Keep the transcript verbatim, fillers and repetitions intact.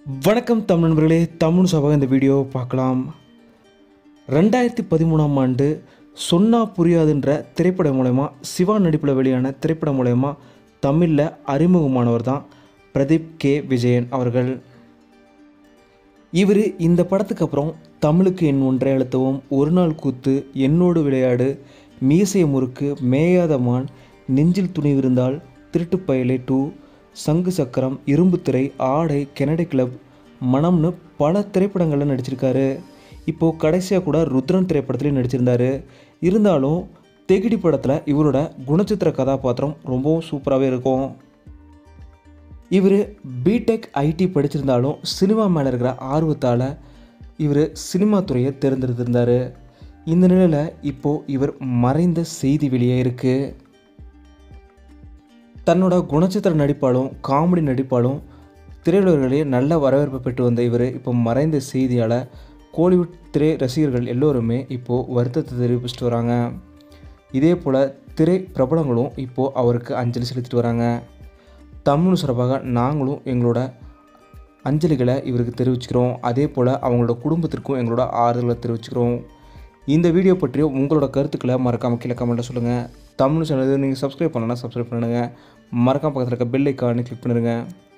வணக்கம் தமிழ் நண்பர்களே, தமிழ் சபாக இந்த வீடியோ பார்க்கலாம். ரெண்டாயிரத்தி பதிமூணாம் ஆண்டு சொன்னா புரியாதுன்ற திரைப்படம் மூலயமா சிவா நடிப்பில் வெளியான திரைப்படம் மூலயமா தமிழில் அறிமுகமானவர் தான் பிரதீப் கே விஜயன் அவர்கள். இவர் இந்த படத்துக்கு அப்புறம் தமிழுக்கு என் ஒன்றை அழுத்தவும், ஒரு நாள் கூத்து, என்னோடு விளையாடு, மீசை முறுக்கு, மேயாத மான், நெஞ்சில் துணிவிருந்தால், திருட்டுப்பயலே டூ, சங்கு சக்கரம், இரும்பு திரை, ஆடை, கெனடி கிளப், மனம்னு பல திரைப்படங்களில் நடிச்சிருக்காரு. இப்போது கடைசியாக கூட ருத்ரன் திரைப்படத்துலேயும் நடிச்சிருந்தார். இருந்தாலும் தெகிடி படத்தில் இவரோட குணச்சித்திர கதாபாத்திரம் ரொம்பவும் சூப்பராகவே இருக்கும். இவர் பிடெக் ஐடி படிச்சிருந்தாலும் சினிமா மேலே இருக்கிற ஆர்வத்தால் இவர் சினிமா துறையை தேர்ந்தெடுத்திருந்தார். இந்த நிலையில் இப்போது இவர் மறைந்த செய்தி வெளியே இருக்குது. தன்னோட குணச்சித்திர நடிப்பாலும் காமெடி நடிப்பாலும் திரையுலகிலேயே நல்ல வரவேற்பு பெற்று வந்த இவர் இப்போ மறைந்த செய்தியால் கோலிவுட் திரை ரசிகர்கள் எல்லோருமே இப்போது வருத்தத்தை தெரிவிச்சுட்டு வராங்க. இதே போல் திரை பிரபலங்களும் இப்போது அவருக்கு அஞ்சலி செலுத்திட்டு வராங்க. தமிழ் சார்பாக நாங்களும் எங்களோட அஞ்சலிகளை இவருக்கு தெரிவிச்சுக்கிறோம். அதே போல் அவங்களோட குடும்பத்திற்கும் எங்களோட ஆறுதலை தெரிவிச்சுக்கிறோம். இந்த வீடியோ பற்றிய உங்களோட கருத்துக்களை மறக்காமல் கீழே கமெண்ட்டில் சொல்லுங்கள். தமிழ் சேனல் நீங்கள் சப்ஸ்கிரைப் பண்ணலன்னா சப்ஸ்கிரைப் பண்ணுங்கள். மறக்காம பக்கத்தில் இருக்க பெல் ஐக்கானை கிளிக் பண்ணிடுங்க.